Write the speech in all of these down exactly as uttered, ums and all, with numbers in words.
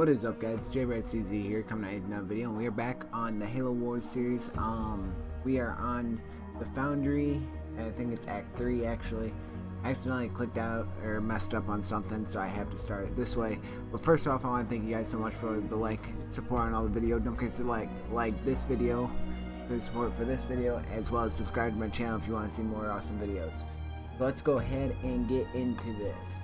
What is up, guys? JRedCZ here, coming out with another video, and we are back on the Halo Wars series. Um, we are on the Foundry. I think it's Act three, actually. I accidentally clicked out or messed up on something, so I have to start it this way. But first off, I want to thank you guys so much for the like support on all the video. Don't forget to like like this video, show support for this video, as well as subscribe to my channel if you want to see more awesome videos. So let's go ahead and get into this.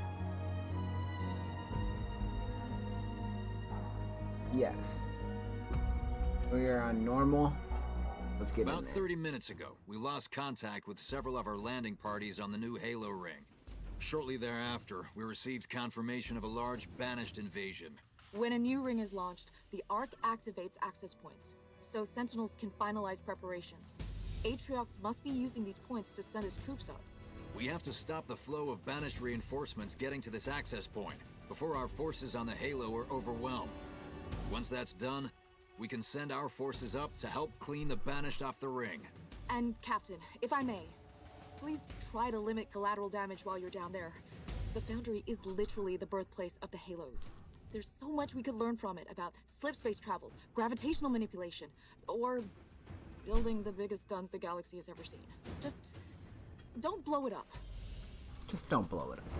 Yes. We are on normal. Let's get About in there. thirty minutes ago, we lost contact with several of our landing parties on the new Halo ring. Shortly thereafter, we received confirmation of a large Banished invasion. When a new ring is launched, the Ark activates access points, so Sentinels can finalize preparations. Atriox must be using these points to send his troops up. We have to stop the flow of Banished reinforcements getting to this access point before our forces on the Halo are overwhelmed. Once that's done, we can send our forces up to help clean the Banished off the ring. And Captain, if I may, please try to limit collateral damage while you're down there. The Foundry is literally the birthplace of the Halos. There's so much we could learn from it about slip space travel, gravitational manipulation, or building the biggest guns the galaxy has ever seen. Just don't blow it up. Just don't blow it up.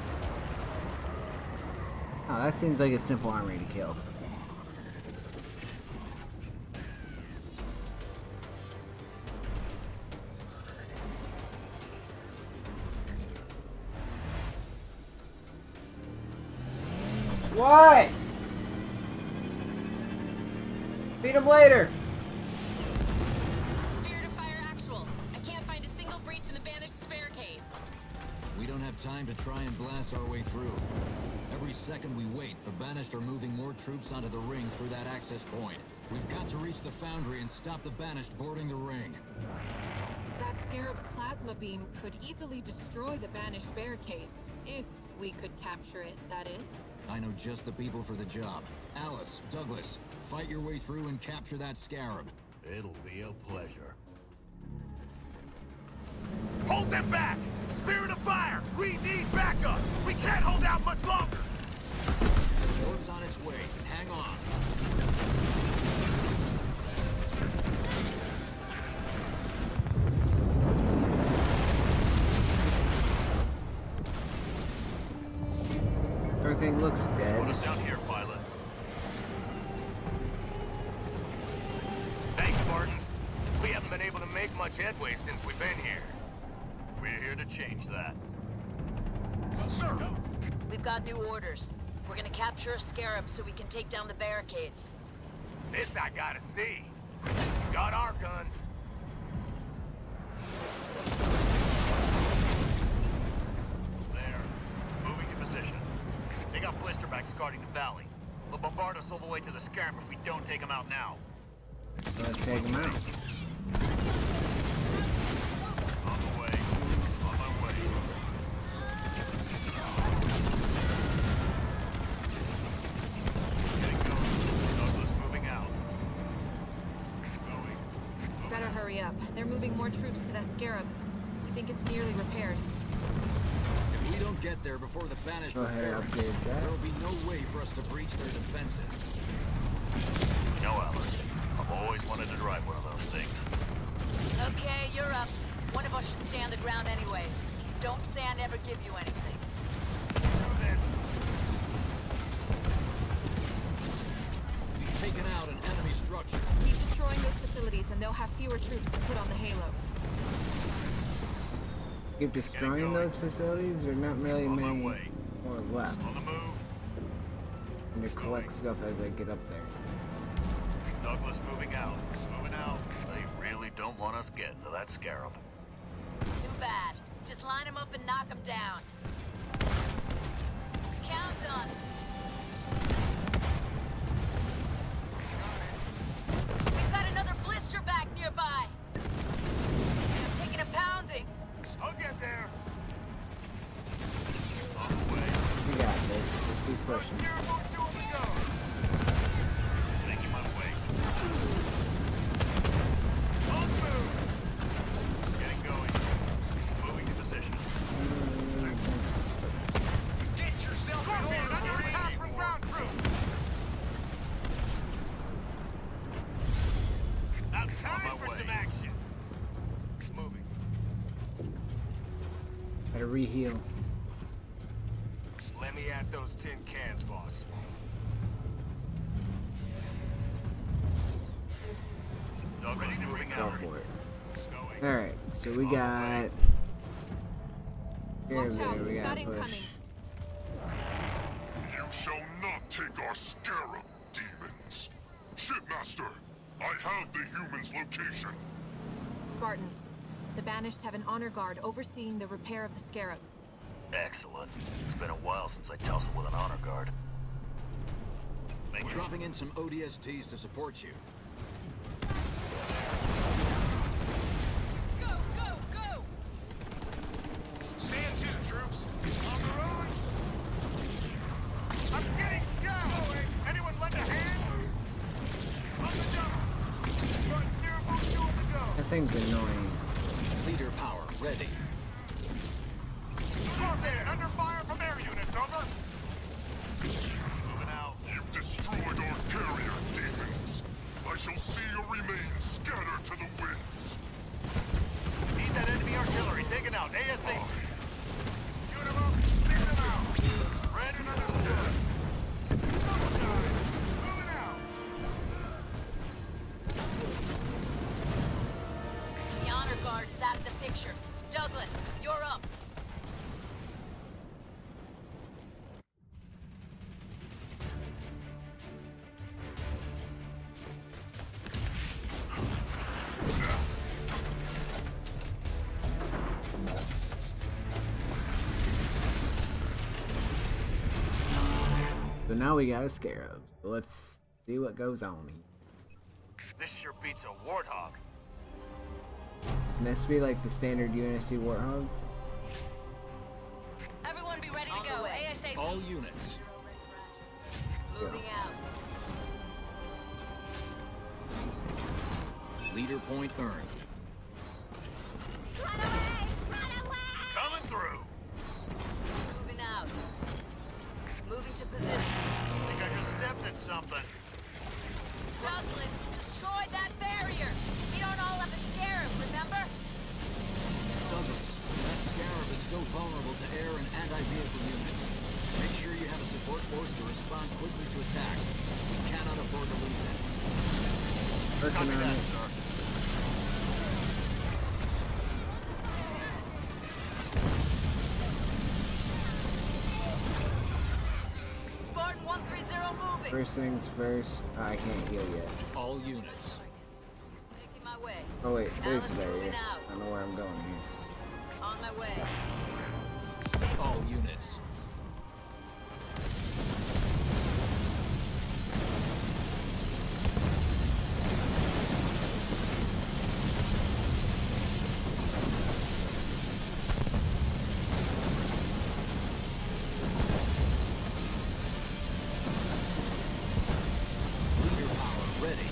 Oh, that seems like a simple army to kill. What? Beat him later. Spirit of Fire actual. I can't find a single breach in the Banished barricade. We don't have time to try and blast our way through. Every second we wait, the Banished are moving more troops onto the ring through that access point. We've got to reach the Foundry and stop the Banished boarding the ring. That Scarab's plasma beam could easily destroy the Banished barricades. If we could capture it, that is. I know just the people for the job. Alice, Douglas, fight your way through and capture that Scarab. It'll be a pleasure. Hold them back! Spirit of Fire! We need backup! We can't hold out much longer! Support's on its way. Hang on. Everything looks dead. Put us down here, pilot. Thanks, Spartans. We haven't been able to make much headway since we've been here. We're here to change that. Sir! We've got new orders. We're gonna capture a Scarab so we can take down the barricades. This I gotta see. Got our guns. There. Moving to position. They got blisterbacks guarding the valley. They'll bombard us all the way to the Scarab if we don't take them out now. Let's take him out. On the way. On my way. Getting going. Douglas moving out. Going. Moving Better out. hurry up. They're moving more troops to that Scarab. I think it's nearly repaired. If we don't get there before the Banished Go ahead and repair, upgrade that. there will be no way for us to breach their defenses. You know, Alice, I've always wanted to drive one of those things. Okay, you're up. One of us should stay on the ground anyways. Don't say I never give you anything. Do this. We've taken out an enemy structure. Keep destroying those facilities and they'll have fewer troops to put on the Halo. Keep destroying going. those facilities. There are not really On my many way. more left. On the move. I'm gonna collect stuff as I get up there. Douglas moving out. Moving out. They really don't want us getting to that Scarab. Too bad. Just line them up and knock them down. Count on it. We've got another blisterback nearby. I'm taking a pounding. I'll get there. On the way. We got this. Just keep pushing. Zero more two on the go. Making my way. On the move. Getting going. Moving to position. Get yourself in order, under attack from ground troops. Gotta reheal. Let me at those tin cans, boss. Douglas moving Go out. for it. Going. Alright, so we got... Here, Watch there, out, we he's gotta got push. incoming. You shall not take our scarab, demons. Shipmaster, I have the human's location. Spartans, the Banished have an honor guard overseeing the repair of the Scarab. Excellent. It's been a while since I tussled with an honor guard. Make We're sure dropping in some O D S Ts to support you. Go, go, go! Stand to, troops. on the road. I'm getting shot. Anyone lend a hand? On the double. Spartan zero point two on the go. That thing's annoying. Leader power ready. Scorpion, under fire from air units, over. Moving out. You destroyed our carrier, demons. I shall see your remains scattered to the winds. Need that enemy artillery taken out ASAP. Shoot them up, spin them out. Read and understood. Double time. Moving out. The honor guard is out of the picture. Douglas, you're up. So now we got a Scarab. So let's see what goes on here. This sure beats a warthog. Can this be like the standard U N S C Warthog? Everyone be ready On to the go, way. ASAP. All units. Moving out. Leader point earned. Coming through. Moving out. Moving to position. Think I just stepped in something. Douglas, destroy that barrier. We don't all have a scarab, remember? Douglas, that Scarab is still vulnerable to air and anti-vehicle units. Make sure you have a support force to respond quickly to attacks. We cannot afford to lose it. Working Copy on that, it. sir. Spartan one three zero moving. First things first. Oh, I can't heal yet. All units. Making my way. Oh wait, there's Alice the barrier. moving out. I don't know where I'm going here. On my way. Take All units. Leader power ready.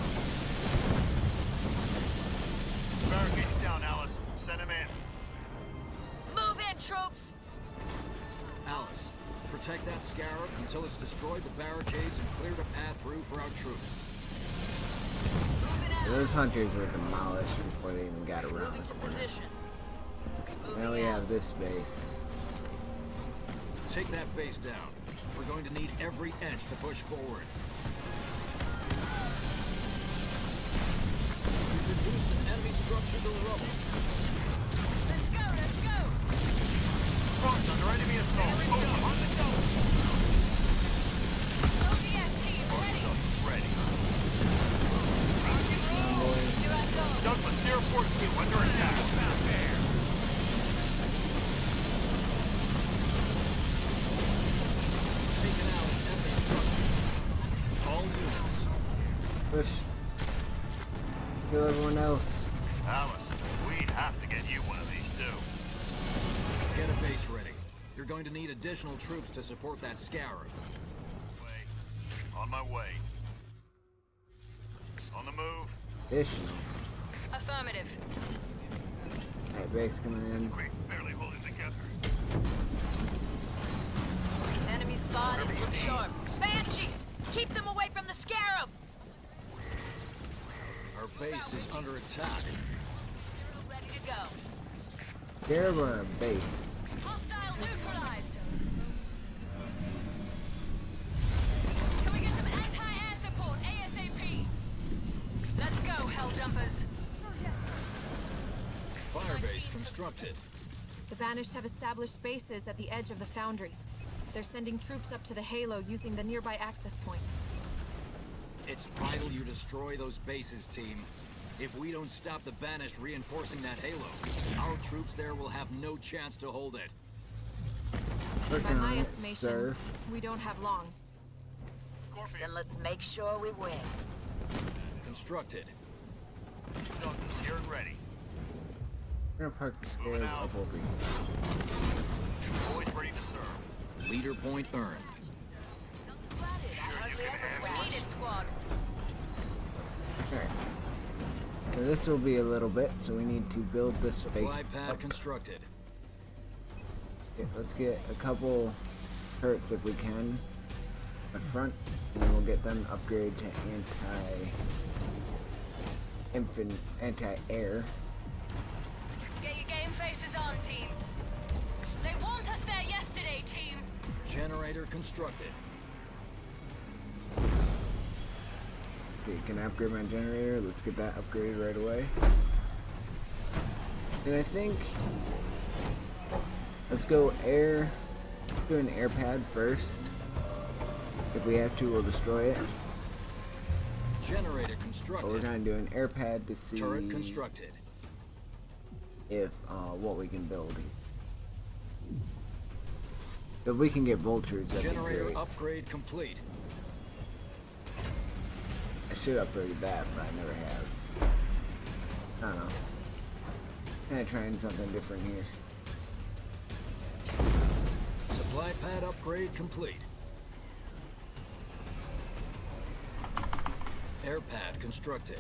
Barricades down, Alice. Send him in. Move in, troops. Alice, protect that Scarab until it's destroyed the barricades and cleared a path through for our troops. Moving out. Those hunters were demolished before they even got around Moving the to corner. position. Moving Now we out. have this base. Take that base down. We're going to need every inch to push forward. We've reduced an enemy structure to rubble. Let's go, let's go! Spartan under enemy assault. Over on the double. O D S Ts Spartan ready! Douglas ready. Rock and roll. Here I go. Douglas zero point two under attack. Taken out an enemy structure. All units. Push. Kill everyone else. Alice, we have to get you one of these too. Get a base ready. You're going to need additional troops to support that Scarab. Way. On my way. On the move. Additional. Affirmative. Alright, base coming This in. crate's barely holding together. Enemy spotted. Whatever you Look need. sharp. Banshees! Keep them away from the scarab! Our base is under attack. Ready to go. Scarab or a base? airbase constructed. The Banished have established bases at the edge of the Foundry. They're sending troops up to the Halo using the nearby access point. It's vital you destroy those bases, team. If we don't stop the Banished reinforcing that Halo, our troops there will have no chance to hold it. By Working my on it, estimation, sir. we don't have long. Scorpion, Then let's make sure we win. Constructed. Duncan's here and ready. We're gonna park the Moving stairs out. up over here. Always ready to serve. Leader point earned. Sure you can handle it. Needed, squad. Alright. So this will be a little bit, so we need to build this Supply base pad up. constructed. Okay, let's get a couple turrets if we can up front, and then we'll get them upgraded to anti infant anti-air. Get your game faces on, team. They want us there yesterday, team. Generator constructed. Okay, can I upgrade my generator? Let's get that upgraded right away. And I think let's go air. Do an air pad first. If we have to, we'll destroy it. Generator But constructed. we're gonna do an air pad to see Turret constructed. if uh, what we can build. If we can get vultures, that'd be Generator great. upgrade complete. I should upgrade that, but I never have. I don't know. Kind of trying something different here. Supply pad upgrade complete. Air pad constructed.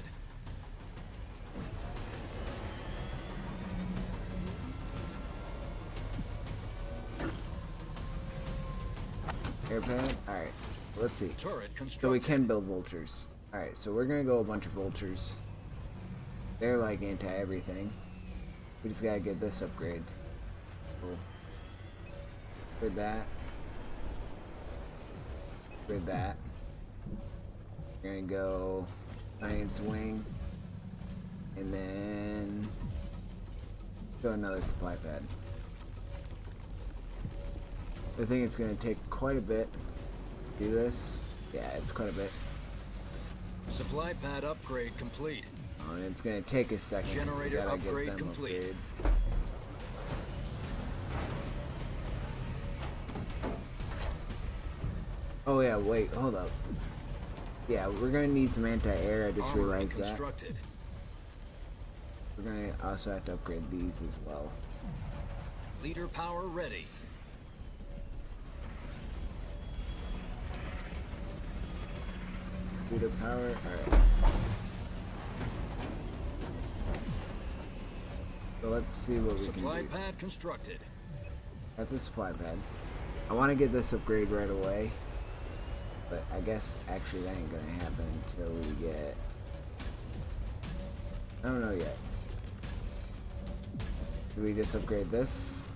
Air pad. All right. Let's see. Turret So constructed. we can build vultures. All right. So we're gonna go a bunch of vultures. They're like anti everything. We just gotta get this upgrade. Cool. With that. With that. We're gonna go science wing, and then go another supply pad. I think it's gonna take quite a bit to do this. Yeah, it's quite a bit. Supply pad upgrade complete. Oh, and it's gonna take a second. 'cause we Generator gotta get upgrade them complete. upgraded. Oh yeah, wait, hold up. Yeah, we're gonna need some anti-air. I just Armory realized that. constructed. We're gonna also have to upgrade these as well. Leader power ready. Computer power. Alright. So let's see what we Supply can do. pad constructed. At the supply pad. I want to get this upgrade right away. But I guess actually that ain't gonna happen until we get... I don't know yet. Do we just upgrade this?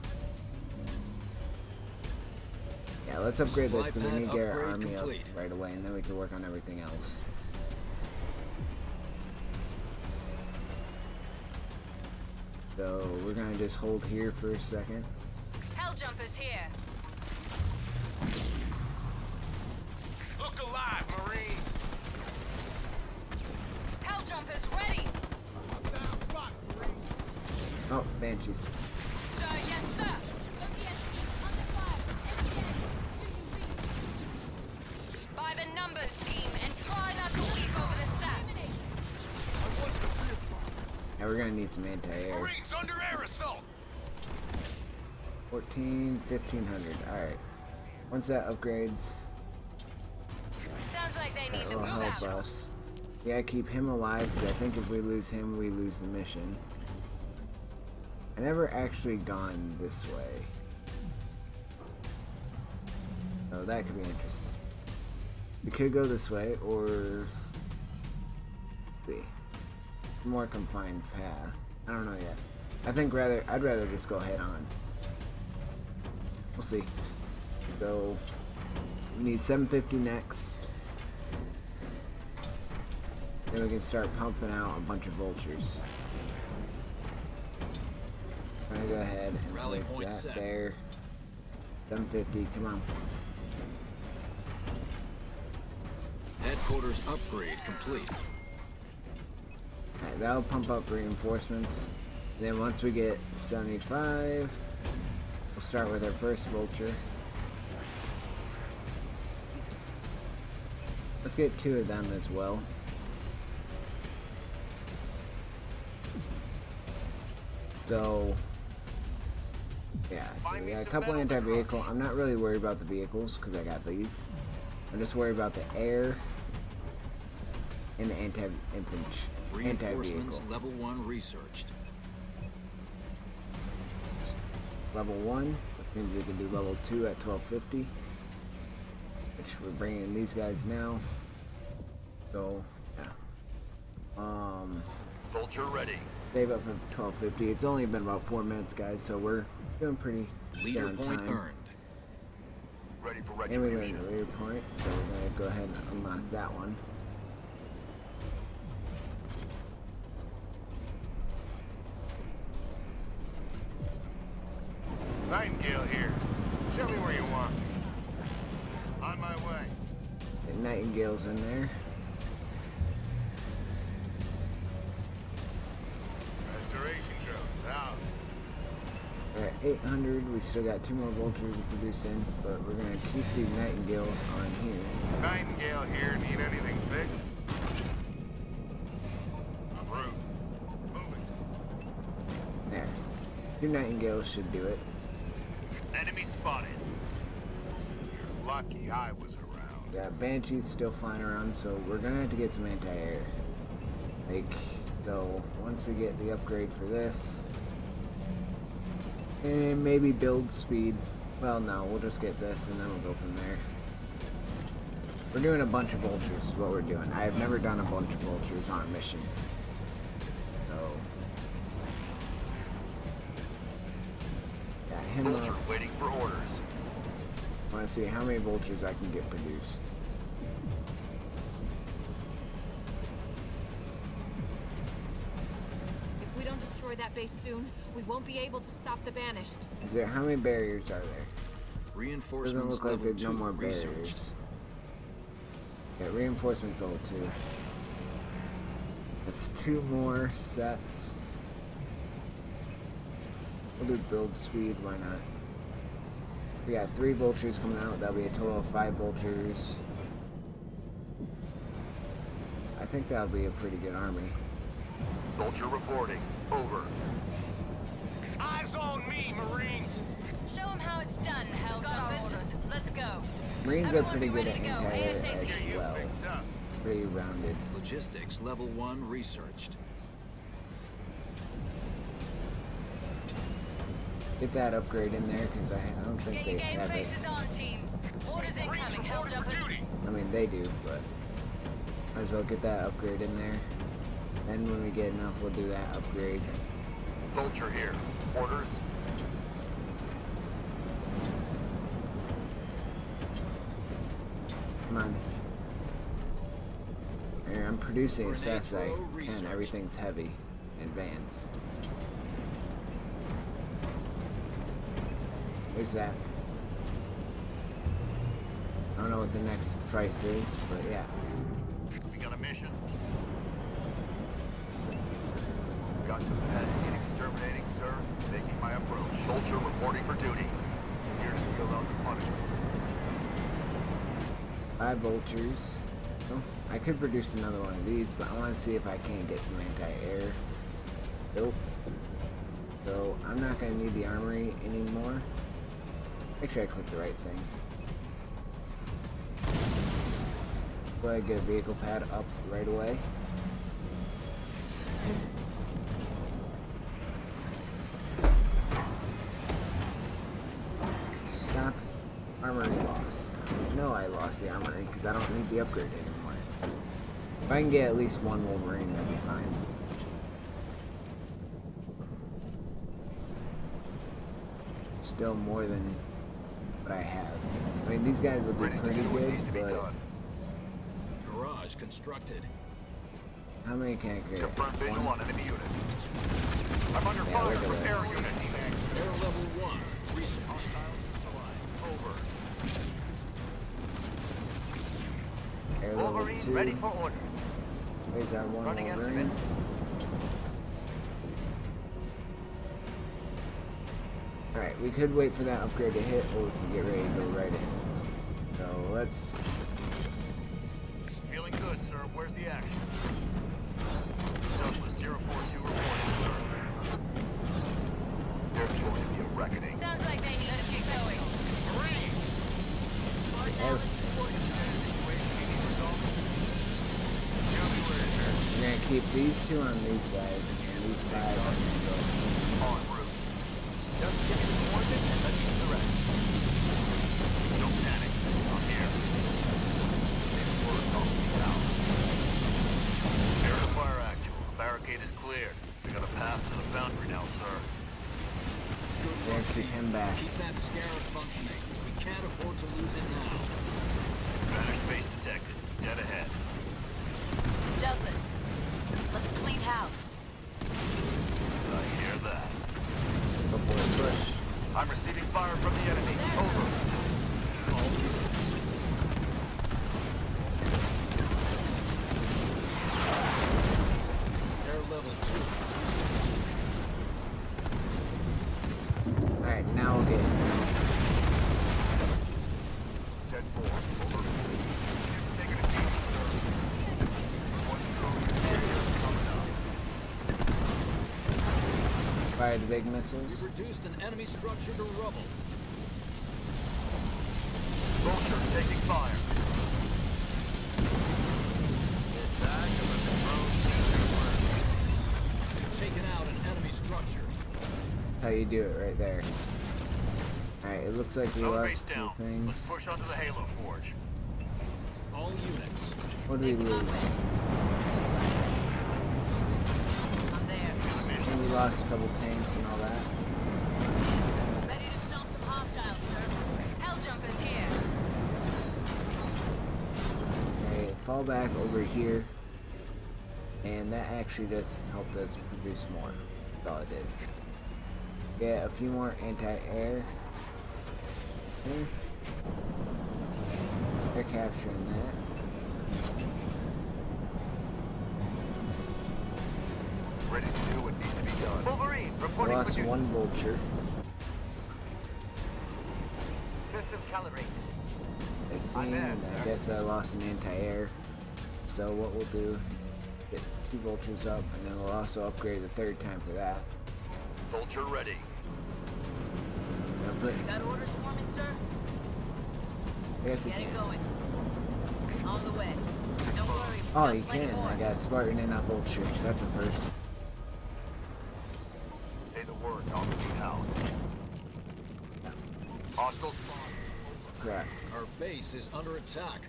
Yeah, let's upgrade this because we Supply need to pad get our upgrade army complete. up right away and then we can work on everything else. So we're gonna just hold here for a second. Helljumpers here. Look alive, Marines! Helljumpers ready. Oh, Banshees. Sir, yes, sir. By the numbers, team, and try not to leap over the saps. Yeah, we're gonna need some anti-air. Marines under air assault! fourteen, fifteen hundred. Alright. Once that upgrades, Sounds like they need that the will move help out. us. Yeah, keep him alive, because I think if we lose him, we lose the mission. I never actually gone this way. So that could be interesting. We could go this way, or... let's see. More confined path. I don't know yet. I think rather, I'd rather just go head on. We'll see. So, we need seven fifty next. Then we can start pumping out a bunch of vultures. I'm gonna go ahead and Rally place point that set. there. seven fifty, come on. Headquarters upgrade complete. Alright, that'll pump up reinforcements. And then once we get seventy-five, we'll start with our first vulture. Let's get two of them as well. So, yeah, so we got a couple anti-vehicle. I'm not really worried about the vehicles because I got these. I'm just worried about the air and the anti-infantry. Reinforcements Anti-vehicle. level one researched. Level one, which means we can do level two at twelve fifty. Which we're bringing these guys now. So, yeah. Um, Vulture ready. save up for twelve fifty. It's only been about four minutes, guys, so we're doing pretty Leader good on point time. earned. Ready for And we learned retribution. the leader point, so we're gonna go ahead and unlock that one. Nightingale here. Show me where you want me. On my way. And Nightingale's in there. Restoration drones out. We're at eight hundred. We still got two more vultures to produce in, but we're gonna keep the Nightingales on here. Nightingale here. Need anything fixed? En route. Moving. There. Two Nightingales should do it. Enemy spotted. You're lucky I was around. Got Banshees still flying around, so we're gonna have to get some anti-air. Like, so once we get the upgrade for this, and maybe build speed. Well, no, we'll just get this and then we'll go from there. We're doing a bunch of vultures is what we're doing. I have never done a bunch of vultures on a mission. So, got him Vulture up. waiting for orders. I want to see how many vultures I can get produced. If we don't destroy that base soon, we won't be able to stop the Banished. Is there, how many barriers are there? Doesn't Reinforcements look like level there's two no more researched. barriers. Yeah, reinforcements level two. That's two more sets. We'll do build speed, why not? We got three vultures coming out, that'll be a total of five vultures. I think that'll be a pretty good army. Vulture reporting. Over. Eyes on me, Marines! Show them how it's done, Helljumpers. Let's go. Marines are Everyone pretty be good ready at to go. anti-air A S A P. as Get you well. fixed up. Pretty rounded. Logistics level one researched. Get that upgrade in there, because I, I don't think Get they your game have it. faces on, team. Orders Marines incoming, reporting for Helljumpers. duty! I mean, they do, but might as well get that upgrade in there. Then when we get enough, we'll do that upgrade. Vulture here. Orders. Come on. Here, I'm producing as Grenade fast as I throw can. researched. Everything's heavy. Advance. There's that. I don't know what the next price is, but yeah. We got a mission. Got some pests in exterminating, sir. Making my approach. Vulture reporting for duty. Here to deal out some punishment. Five vultures. Oh, I could produce another one of these, but I want to see if I can get some anti-air. Nope. So I'm not going to need the armory anymore. Make sure I click the right thing. Go ahead and get a vehicle pad up right away. Stop. Armory lost. No, I lost the armory because I don't need the upgrade anymore. If I can get at least one Wolverine, that'd be fine. Still more than what I have. I mean, these guys will do Ready to pretty do what needs good, to be but done. Garage constructed. How many can I create? Confirm visual One? on enemy units. I'm under Yeah, fire look at from this. air units. Air level one. Research. Hostile neutralized. Over. Air level Wolverine two. ready for orders. There's our one Running Wolverine. estimates. Alright, we could wait for that upgrade to hit, or we can get ready to go right in. So let's... Feeling good, sir. Where's the action? Douglas zero four two reporting, sir. There's going to be a reckoning. Sounds like they need to get going. Marines! Smart Oh. Alice reporting, sir. Situation you need resolving? Show me where it hurts. We're gonna keep these two on these guys, and these five on these guys. En route. Just give me the coordinates and let me do the rest. Don't panic. I'm here. Say the word, I'll keep house. Spirit of fire actual. The barricade is cleared. We got a path to the foundry now, sir. Good There work, to team. him back. Keep that Scarab functioning. We can't afford to lose it now. Banished base detected. Dead ahead. Douglas, let's clean house. I hear that. Go for it, push. I'm receiving fire from the enemy. Over. All units. Air level two. Researched. Alright, now we'll get ten four. Over. Ship's taking a beating, sir. One stroke. Carrier coming up. fire the big missiles. We've reduced an enemy structure to rubble. Vulture taking fire. Sit back and let the drones do their work. We've taken out an enemy structure. How you do it right there. Alright, it looks like we Node base lost two down. Let's things. push onto the Halo Forge. All units. What did we Make 'em lose? up. I'm there. And we lost a couple tanks and all that. Ready to stomp some hostiles, sir. Hell jumpers here. Alright, fall back over here. And that actually just helped us produce more. That's all it did. Get a few more anti-air. Here. They're capturing that. Ready to do what needs to be done. Wolverine We reporting for lost duty. one vulture. Systems calibrated. I see, I'm there, and sir. I guess I lost an anti-air. So what we'll do, get two vultures up, and then we'll also upgrade the third time for that. Vulture ready. Now put, Got orders for me, sir? I guess you Getting can. going. On the way. Don't worry. we've Oh, got you plenty can. more. I got Spartan and a vulture. That's a first. Say the word, I'll clean house. Hostile spawn. Crap. Our base is under attack.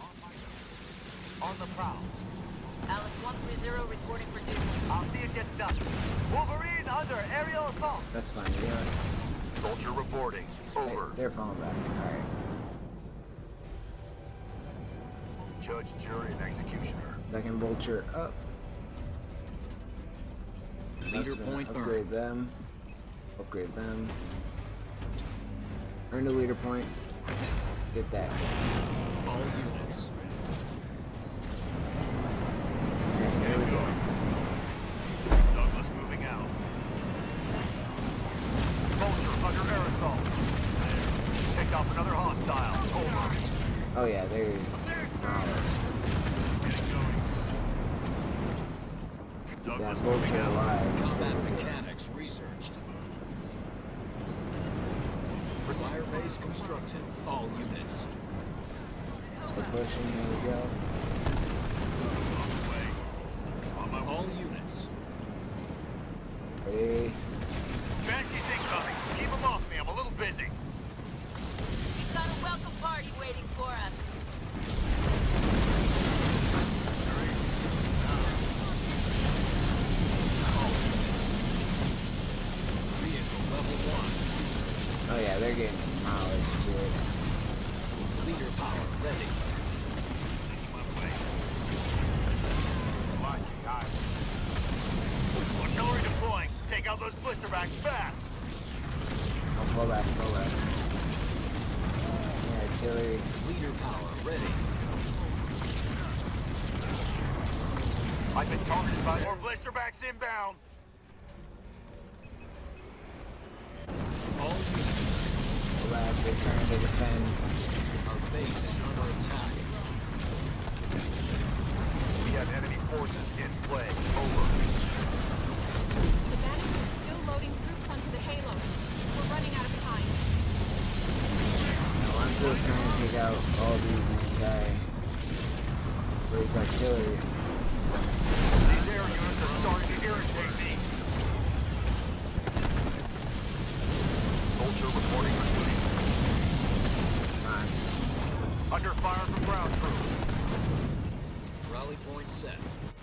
On the prowl. Alice one three zero reporting for duty. I'll see it gets done. Wolverine under aerial assault. That's fine. Yeah. Vulture reporting. Hey, Over. they're falling back. Alright. Judge, jury, and executioner. Second vulture up. Leader That's gonna point upgrade earned. them. Upgrade them. Earn the leader point. Get that. All units. Alright, here we go. Douglas moving out. Vulture under air assault. There. Picked off another hostile. Over. Oh yeah, there. There, sir. It's going. That Douglas moving vulture out. alive. Combat mechanics researched. Fire base constructed. All units. We're pushing. Here we go. On the way. On my All units. Ready. Banshee's incoming. Keep him off me. I'm a little busy. We've got a welcome party waiting for us. All units. Vehicle level one researched. Oh yeah, they're getting demolished, dude. Leader power ready. On my way. Lucky, I Blasterbacks fast! I'll pull back, pull back. Yeah, artillery. Leader power ready. I've been targeted by more Blasterbacks inbound! All units. Pull back, they're trying to defend. Our base is under attack. We have enemy forces in play. Over. The Banished are still loading troops onto the Halo. We're running out of time. Now I'm still trying to take out all these anti-brake artillery. These air units are starting to irritate me. Vulture reporting for duty. Come on. Under fire from ground troops. Rally point set.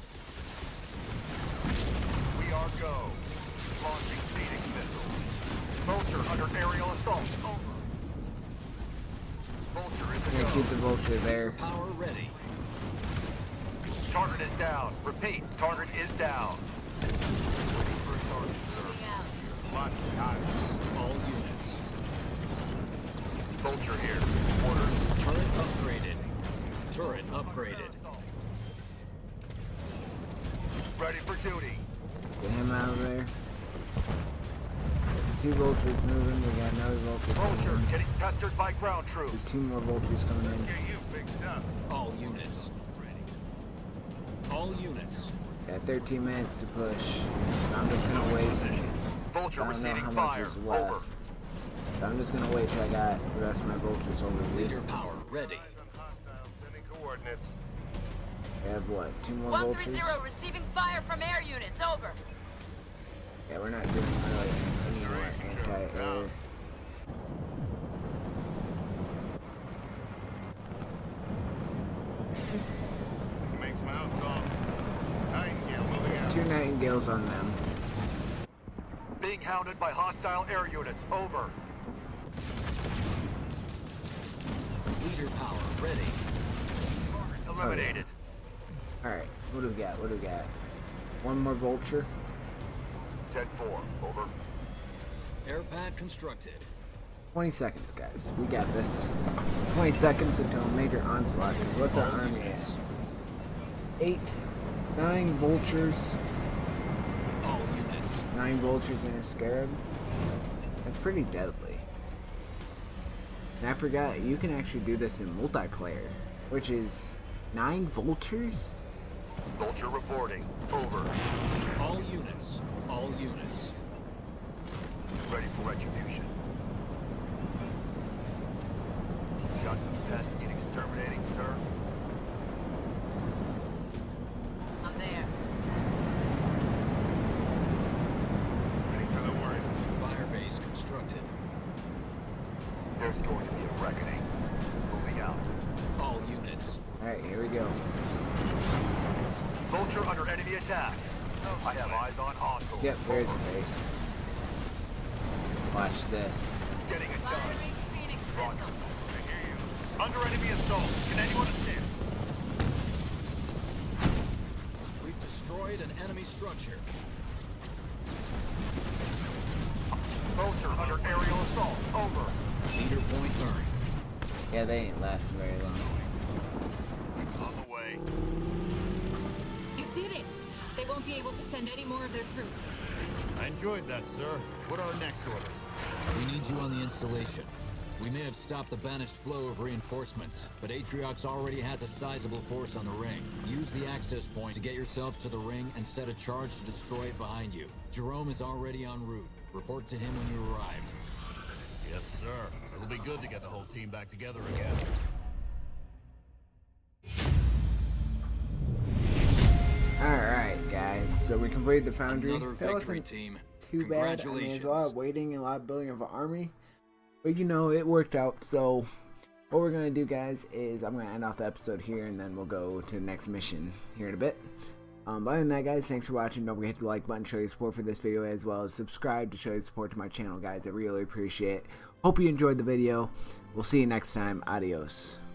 We are go. Launching Phoenix missile. Vulture under aerial assault. Over. Vulture is a Yeah, go. keep the vulture there. Power ready. Target is down. Repeat, target is down. Waiting for a target, sir. Lucky eyes. All units. Vulture here. Orders. Turret upgraded. Turret upgraded. Ready for duty. Get him out of there. Two vultures moving. We got another vulture. Vulture coming in. getting pestered by ground There's troops. two more vultures coming Let's in. get you fixed up. All units. All units. Got thirteen minutes to push. I'm just gonna wait. Position. Vulture I don't know receiving how much fire. is left. Over. So I'm just gonna wait till I got the rest of my vultures over here. Leader power ready. Hostile sending coordinates. We have what? Two more one vultures? three zero receiving fire from air units. Over. Yeah, we're not doing really any more anti-air. Make some house calls. Nightingale moving out. Two Nightingales on them. Being hounded by hostile air units. Over. Leader power ready. Target eliminated. Alright, what do we got? What do we got? One more vulture. ten four. Over. Air pad constructed. twenty seconds, guys. We got this. twenty seconds until a major onslaught. What's our All army units. at? Eight, nine vultures, All units. nine vultures and a scarab. That's pretty deadly. And I forgot, you can actually do this in multiplayer, which is nine vultures? Vulture reporting. Over. All units. All units. Ready for retribution. Got some pests need exterminating, sir? I'm there. Ready for the worst. Firebase constructed. There's going to be a reckoning. Moving out. All units. Alright, here we go. Vulture under enemy attack. I have eyes on hostiles. Yep, there's Over. a base. Watch this. Getting it done. Firing Phoenix Roger. missile. I hear you. Under enemy assault. Can anyone assist? We've destroyed an enemy structure. Vulture under aerial assault. Over. Leader point earned. Yeah, they ain't lasting very long. On the way. You did it! They won't be able to send any more of their troops. I enjoyed that, sir. What are our next orders? We need you on the installation. We may have stopped the banished flow of reinforcements, but Atriox already has a sizable force on the ring. Use the access point to get yourself to the ring and set a charge to destroy it behind you. Jerome is already en route. Report to him when you arrive. Yes, sir. It'll be good to get the whole team back together again. Alright, guys. So we completed the foundry. Another That victory, wasn't team. too bad. I mean, Congratulations. there's a lot of waiting and a lot of building of an army. But you know, it worked out. So what we're going to do, guys, is I'm going to end off the episode here and then we'll go to the next mission here in a bit. Um, but other than that, guys, thanks for watching. Don't forget to hit the like button, show your support for this video, as well as subscribe to show your support to my channel, guys. I really appreciate it. Hope you enjoyed the video. We'll see you next time. Adios.